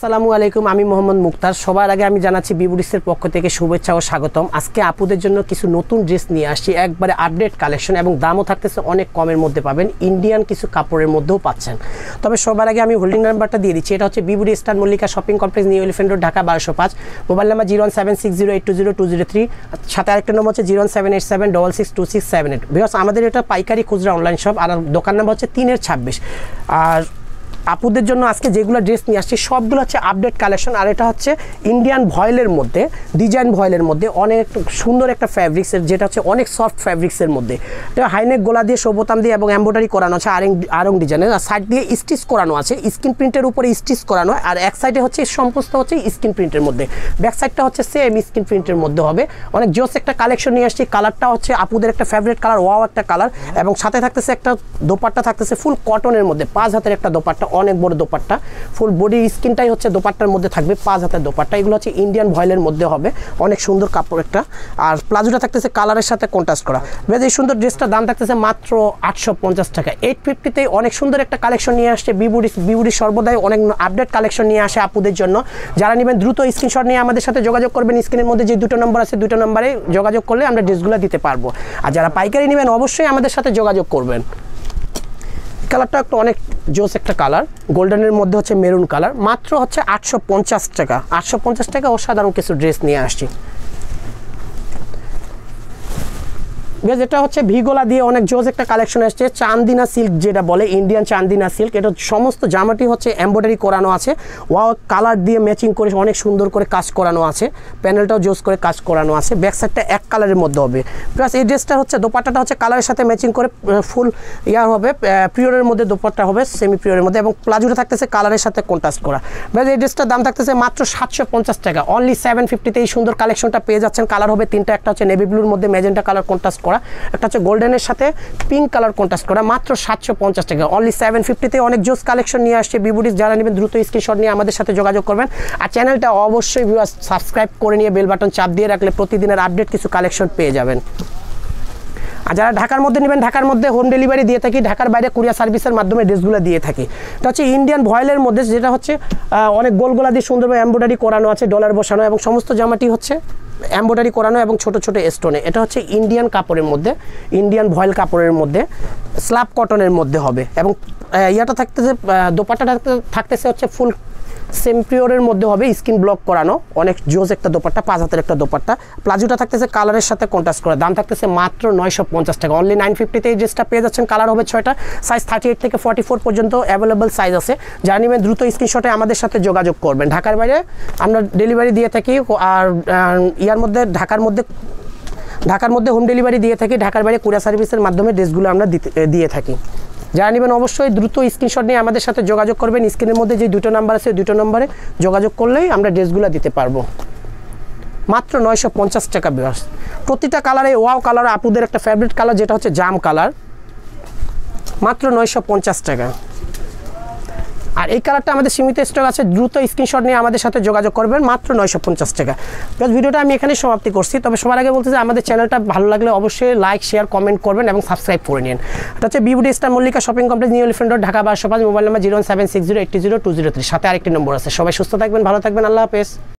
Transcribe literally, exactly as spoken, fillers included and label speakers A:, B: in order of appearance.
A: আসসালামু আলাইকুম, আমি মোহাম্মদ মুক্তার। সবার আগে আমি জানাচ্ছি বিবুডিসের পক্ষ থেকে শুভেচ্ছা ও স্বাগতম। আজকে আপুদের জন্য কিছু নতুন ড্রেস নিয়ে আসছি, একবারে আপডেট কালেকশন এবং দামও থাকতেছে অনেক কমের মধ্যে পাবেন, ইন্ডিয়ান কিছু কাপড়ের মধ্যেও পাচ্ছেন। তবে সবার আগে আমি হোল্ডিং নাম্বারটা দিয়ে দিচ্ছি, এটা হচ্ছে বিবুডি star Mallika shopping complex, new elephant road, Dhaka বারোশো পাঁচ। Mobile number zero one seven six zero eight two zero two zero three, সাথে আরেকটা নম্বর হচ্ছে zero one seven eight seven double six two six seven eight. Because আমাদের এটা পাইকারি খুচরা online shop, আর দোকান নাম্বার হচ্ছে তিনের ছাব্বিশ। আর আপুদের জন্য আজকে যেগুলো ড্রেস নিয়ে আসছি সবগুলো হচ্ছে আপডেট কালেকশন, আর এটা হচ্ছে ইন্ডিয়ান ভয়েলের মধ্যে, ডিজাইন ভয়েলের মধ্যে অনেক সুন্দর একটা ফ্যাব্রিক্সের, যেটা হচ্ছে অনেক সফট ফ্যাব্রিক্সের মধ্যে। এটা হাইনেক গোলা দিয়ে, সবোতাম দিয়ে এবং এম্ব্রয়ডারি করানো আছে, আরং আরং ডিজাইনের, আর সাইড দিয়ে স্টিচ করানো আছে, স্ক্রিন প্রিন্টের উপরে স্টিচ করানো, আর এক সাইডে হচ্ছে সমস্ত হচ্ছে স্ক্রিন প্রিন্টের মধ্যে, ব্যাক সাইডটা হচ্ছে সেম স্ক্রিন প্রিন্টের মধ্যে হবে। অনেক জোস একটা কালেকশন নিয়ে আসছি। কালারটা হচ্ছে আপুদের একটা ফেভারিট কালার, ওয়াও একটা কালার, এবং সাথে থাকতেছে একটা দোপাট্টা থাকতেছে ফুল কটনের মধ্যে, পাঁচ হাতের একটা দোপাট্টা, অনেক বড় দোপাট্টা, ফুল বডি স্কিনটাই হচ্ছে দোপাট্টার মধ্যে থাকবে, পাঁচ হাতের দোপাট্টা। এগুলো হচ্ছে ইন্ডিয়ান ভয়েলের মধ্যে হবে, অনেক সুন্দর কাপড় একটা। আর প্লাজোটা থাকতেছে কালারের সাথে কন্ট্রাস্ট করা। বেশ এই সুন্দর ড্রেসটার দাম থাকতেছে মাত্র আটশো পঞ্চাশ টাকা। এইট ফিফটিতে অনেক সুন্দর একটা কালেকশন নিয়ে আসছে বিবুডি। বিবুডি সর্বদাই অনেক আপডেট কালেকশন নিয়ে আসে আপুদের জন্য। যারা নেবেন দ্রুত স্ক্রিনশট নিয়ে আমাদের সাথে যোগাযোগ করবেন। স্ক্রিনের মধ্যে যে দুটো নম্বর আছে, দুটো নম্বরে যোগাযোগ করলে আমরা ড্রেসগুলো দিতে পারবো। আর যারা পাইকারি নেবেন অবশ্যই আমাদের সাথে যোগাযোগ করবেন। কালারটা একটু অনেক জোস একটা কালার, গোল্ডেনের মধ্যে হচ্ছে মেরুন কালার, মাত্র হচ্ছে আটশো পঞ্চাশ টাকা। আটশো পঞ্চাশ টাকা অসাধারণ কিছু ড্রেস নিয়ে আসছি। যেটা হচ্ছে ভিগোলা দিয়ে অনেক জোস একটা কালেকশন আসছে, চান্দিনা সিল্ক যেটা বলে, ইন্ডিয়ান চান্দিনা সিল্ক। এটা সমস্ত জামাটি হচ্ছে এমব্রয়ডারি করানো আছে, ওয়াও কালার দিয়ে ম্যাচিং করে অনেক সুন্দর করে কাজ করানো আছে, প্যানেলটাও জোস করে কাজ করানো আছে। ব্যাক সাইডটা এক কালারের মধ্যে হবে, প্লাস এই ড্রেসটা হচ্ছে দোপাট্টাটা হচ্ছে কালারের সাথে ম্যাচিং করে ফুল ইয়ার হবে, পিওরের মধ্যে দোপাট্টা হবে, সেমি পিওরের মধ্যে, এবং প্লাজোটা থাকতেছে কালারের সাথে কন্ট্রাস্ট করা। ব্যাস এই ড্রেসটার দাম থাকতেছে মাত্র সাতশো পঞ্চাশ টাকা। অনলি সেভেন ফিফটিতে এই সুন্দর কালেকশনটা পেয়ে যাচ্ছেন। কালার হবে তিনটা, একটা হচ্ছে নেভি ব্লুর মধ্যে ম্যাজেন্টা কালার কন্ট্রাস্ট করা, একটা হচ্ছে গোল্ডেনের সাথে পিঙ্ক কালার কন্ট্রাস্ট করা, মাত্র সাতশো পঞ্চাশ টাকা। অনলি সেভেন ফিফটিতে অনেক জোস কালেকশন নিয়ে আসছে বিবুডিস। যারা নেবেন দ্রুত স্ক্রিনশট নিয়ে আমাদের সাথে যোগাযোগ করবেন। আর চ্যানেলটা অবশ্যই সাবস্ক্রাইব করে নিয়ে বেল বাটন চাপ দিয়ে রাখলে প্রতিদিনের আপডেট কিছু কালেকশন পেয়ে যাবেন। আর যারা ঢাকার মধ্যে নেবেন, ঢাকার মধ্যে হোম ডেলিভারি দিয়ে থাকি, ঢাকার বাইরে কুরিয়ার সার্ভিসের মাধ্যমে ড্রেসগুলো দিয়ে থাকি। এটা হচ্ছে ইন্ডিয়ান ভয়েলের মধ্যে, যেটা হচ্ছে অনেক গোল গোলা দিয়ে সুন্দরভাবে এমব্রয়ডারি করানো আছে, ডলার বসানো, এবং সমস্ত জামাটি হচ্ছে এমব্রয়ডারি করানো এবং ছোট ছোট স্টোনে। এটা হচ্ছে ইন্ডিয়ান কাপড়ের মধ্যে, ইন্ডিয়ান ভয়েল কাপড়ের মধ্যে, স্ল্যাব কটনের মধ্যে হবে, এবং ইয়াটা থাকতেছে দোপাট্টাটা থাকতেছে হচ্ছে ফুল সেমপ্রিওরের মধ্যে হবে, স্কিন ব্লক করানো, অনেক জোস একটা দোপাট্টা, পাঁচ হাতের একটা দোপাট্টা। প্লাজোটা থাকতেছে কালারের সাথে কন্ট্রাস্ট করা, দাম থাকতেছে মাত্র নয়শো পঞ্চাশ টাকা। অনলি নাইন ফিফটিতে এই ড্রেসটা পেয়ে যাচ্ছেন। কালার হবে ছয়টা, সাইজ থার্টি এইট থেকে ফর্টি ফোর পর্যন্ত অ্যাভেলেবল সাইজ আছে। যারা নেবেন দ্রুত স্ক্রিনশটে আমাদের সাথে যোগাযোগ করবেন। ঢাকার বাইরে আমরা ডেলিভারি দিয়ে থাকি, আর ইয়ার মধ্যে ঢাকার মধ্যে ঢাকার মধ্যে হোম ডেলিভারি দিয়ে থাকি, ঢাকার বাইরে কুরিয়ার সার্ভিসের মাধ্যমে ড্রেসগুলো আমরা দিয়ে থাকি। যারা নেবেন অবশ্যই দ্রুত স্ক্রিনশট নিয়ে আমাদের সাথে যোগাযোগ করবেন। স্ক্রিনের মধ্যে যে দুটো নাম্বার আছে, দুটো নম্বরে যোগাযোগ করলেই আমরা ড্রেসগুলো দিতে পারবো। মাত্র নয়শো পঞ্চাশ টাকা। বিয়াস প্রতিটা কালারে ওয়াও কালার আপুদের একটা ফেভারিট কালার, যেটা হচ্ছে জাম কালার, মাত্র নয়শো পঞ্চাশ টাকা। আর এই কালারটা আমাদের সীমিত স্টক আছে, দ্রুত স্ক্রিনশট নিয়ে আমাদের সাথে যোগাযোগ করবেন, মাত্র নয়শো পঞ্চাশ টাকা। প্লাস ভিডিওটা আমি এখানেই সমাপ্তি করছি। তবে সবার আগে বলতে যে আমাদের চ্যানেলটা ভালো লাগলে অবশ্যই লাইক, শেয়ার, কমেন্ট করবেন এবং সাবস্ক্রাইব করে নিন। এটা হচ্ছে বিবুডি star Mallika shopping complex, new elephant road, Dhaka বারোশো পাঁচ। Mobile number zero one seven six zero eight two zero two zero three, সাথে আরেকটি নম্বর আছে। সবাই সুস্থ থাকবেন, ভালো থাকবেন, আল্লাহ হাফেজ।